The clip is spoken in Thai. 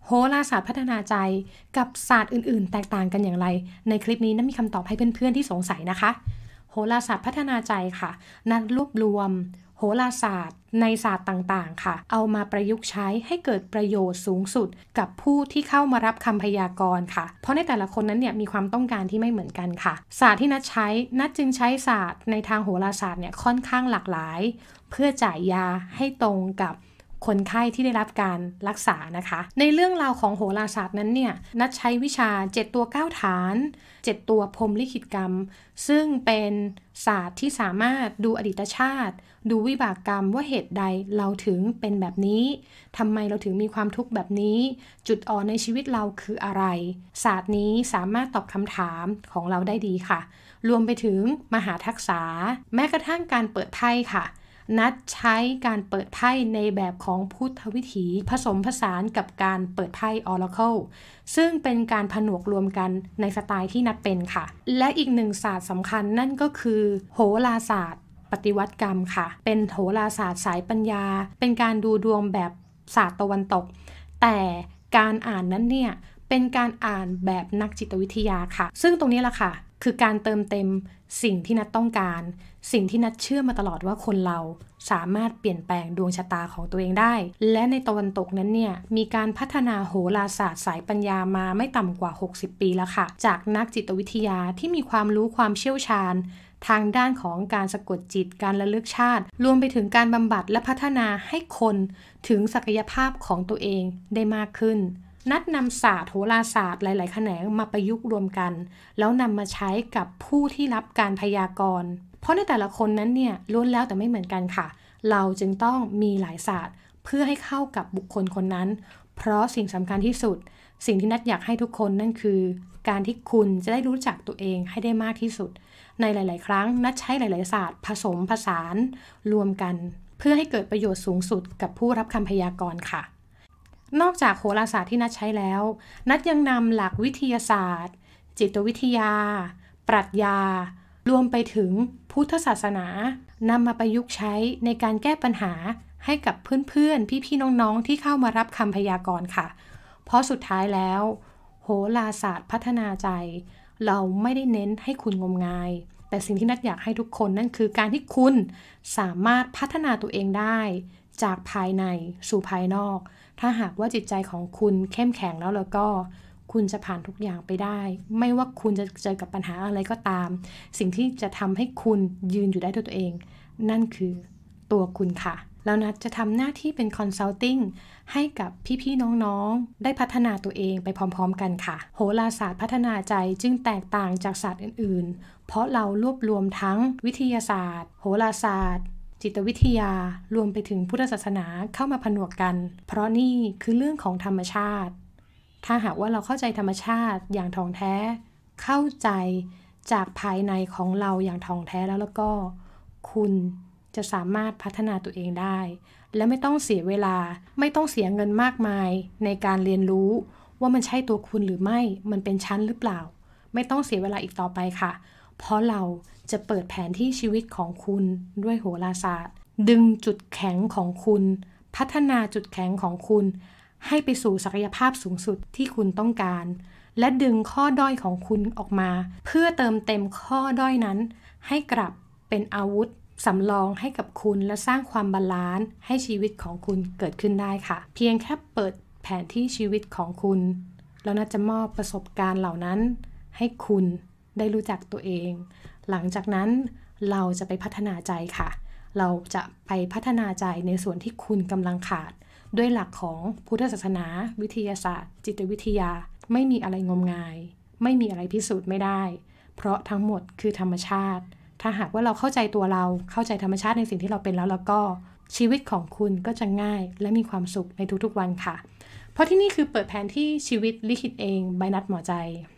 โหราศาสตร์พัฒนาใจกับศาสตร์อื่นๆแตกต่างกันอย่างไรในคลิปนี้นัทมีคำตอบให้เพื่อนๆที่สงสัยนะคะโหราศาสตร์พัฒนาใจค่ะนัทรวบรวมโหราศาสตร์ในศาสตร์ต่างๆค่ะเอามาประยุกต์ใช้ให้เกิดประโยชน์สูงสุดกับผู้ที่เข้ามารับคำพยากรณ์ค่ะเพราะในแต่ละคนนั้นเนี่ยมีความต้องการที่ไม่เหมือนกันค่ะศาสตร์ที่นัทจึงใช้ศาสตร์ในทางโหราศาสตร์เนี่ยค่อนข้างหลากหลายเพื่อจ่ายยาให้ตรงกับคนไข้ที่ได้รับการรักษานะคะในเรื่องราวของโหราศาสตร์นั้นเนี่ยนัทใช้วิชา7ตัว9ฐาน7ตัวพรหมลิขิตกรรมซึ่งเป็นศาสตร์ที่สามารถดูอดีตชาติดูวิบากกรรมว่าเหตุใดเราถึงเป็นแบบนี้ทำไมเราถึงมีความทุกข์แบบนี้จุดอ่อนในชีวิตเราคืออะไรศาสตร์นี้สามารถตอบคำถามของเราได้ดีค่ะรวมไปถึงมหาทักษะแม้กระทั่งการเปิดไพ่ค่ะนัดใช้การเปิดไพ่ในแบบของพุทธวิถีผสมผสานกับการเปิดไพ่ Oracle ซึ่งเป็นการผนวกรวมกันในสไตล์ที่นัดเป็นค่ะและอีกหนึ่งศาสตร์สำคัญนั่นก็คือโหราศาสตร์ปฏิวัติกรรมค่ะเป็นโหราศาสตร์สายปัญญาเป็นการดูดวงแบบศาสตร์ตะวันตกแต่การอ่านนั้นเนี่ยเป็นการอ่านแบบนักจิตวิทยาค่ะซึ่งตรงนี้แหละค่ะคือการเติมเต็มสิ่งที่นัทต้องการสิ่งที่นัทเชื่อมาตลอดว่าคนเราสามารถเปลี่ยนแปลงดวงชะตาของตัวเองได้และในตะวันตกนั้นเนี่ยมีการพัฒนาโหราศาสตร์สายปัญญามาไม่ต่ำกว่า60ปีแล้วค่ะจากนักจิตวิทยาที่มีความรู้ความเชี่ยวชาญทางด้านของการสะกดจิตการระลึกชาติรวมไปถึงการบำบัดและพัฒนาให้คนถึงศักยภาพของตัวเองได้มากขึ้นนัดนำศาสตร์โหราศาสตร์หลายๆแขนงมาประยุกต์รวมกันแล้วนำมาใช้กับผู้ที่รับการพยากรณ์เพราะในแต่ละคนนั้นเนี่ยล้วนแล้วแต่ไม่เหมือนกันค่ะเราจึงต้องมีหลายศาสตร์เพื่อให้เข้ากับบุคคลคนนั้นเพราะสิ่งสำคัญที่สุดสิ่งที่นัดอยากให้ทุกคนนั่นคือการที่คุณจะได้รู้จักตัวเองให้ได้มากที่สุดในหลายๆครั้งนัดใช้หลายๆศาสตร์ผสมผสานรวมกันเพื่อให้เกิดประโยชน์สูงสุดกับผู้รับคำพยากรณ์ค่ะนอกจากโหราศาสตร์ที่นัดใช้แล้วนัดยังนำหลักวิทยาศาสตร์จิตวิทยาปรัชญารวมไปถึงพุทธศาสนานำมาประยุกต์ใช้ในการแก้ปัญหาให้กับเพื่อนๆพี่ๆน้องๆที่เข้ามารับคำพยากรณ์ค่ะเพราะสุดท้ายแล้วโหราศาสตร์พัฒนาใจเราไม่ได้เน้นให้คุณงมงายแต่สิ่งที่นัดอยากให้ทุกคนนั่นคือการที่คุณสามารถพัฒนาตัวเองได้จากภายในสู่ภายนอกถ้าหากว่าจิตใจของคุณเข้มแข็งแล้วก็คุณจะผ่านทุกอย่างไปได้ไม่ว่าคุณจะเจอกับปัญหาอะไรก็ตามสิ่งที่จะทำให้คุณยืนอยู่ได้ด้วยตัวเองนั่นคือตัวคุณค่ะแล้วนัดจะทำหน้าที่เป็นคอนซัลติ้งให้กับพี่ๆน้องๆได้พัฒนาตัวเองไปพร้อมๆกันค่ะโหราศาสตร์พัฒนาใจจึงแตกต่างจากศาสตร์อื่นๆเพราะเรารวบรวมทั้งวิทยาศาสตร์โหราศาสตร์จิตวิทยารวมไปถึงพุทธศาสนาเข้ามาผนวกกันเพราะนี่คือเรื่องของธรรมชาติถ้าหากว่าเราเข้าใจธรรมชาติอย่างท่องแท้เข้าใจจากภายในของเราอย่างท่องแท้แล้วก็คุณจะสามารถพัฒนาตัวเองได้และไม่ต้องเสียเวลาไม่ต้องเสียเงินมากมายในการเรียนรู้ว่ามันใช่ตัวคุณหรือไม่มันเป็นชั้นหรือเปล่าไม่ต้องเสียเวลาอีกต่อไปค่ะเพราะเราจะเปิดแผนที่ชีวิตของคุณด้วยโหราศาสตร์ดึงจุดแข็งของคุณพัฒนาจุดแข็งของคุณให้ไปสู่ศักยภาพสูงสุดที่คุณต้องการและดึงข้อด้อยของคุณออกมาเพื่อเติมเต็มข้อด้อยนั้นให้กลับเป็นอาวุธสำรองให้กับคุณและสร้างความบาลานซ์ให้ชีวิตของคุณเกิดขึ้นได้ค่ะเพียงแค่เปิดแผนที่ชีวิตของคุณแล้วน่าจะมอบประสบการณ์เหล่านั้นให้คุณได้รู้จักตัวเองหลังจากนั้นเราจะไปพัฒนาใจค่ะเราจะไปพัฒนาใจในส่วนที่คุณกำลังขาดด้วยหลักของพุทธศาสนาวิทยาศาสตร์จิตวิทยาไม่มีอะไรงมงายไม่มีอะไรพิสูจน์ไม่ได้เพราะทั้งหมดคือธรรมชาติถ้าหากว่าเราเข้าใจตัวเราเข้าใจธรรมชาติในสิ่งที่เราเป็นแล้วก็ชีวิตของคุณก็จะง่ายและมีความสุขในทุกๆวันค่ะเพราะที่นี่คือเปิดแผนที่ชีวิตลิขิตเอง by นัทหมอใจ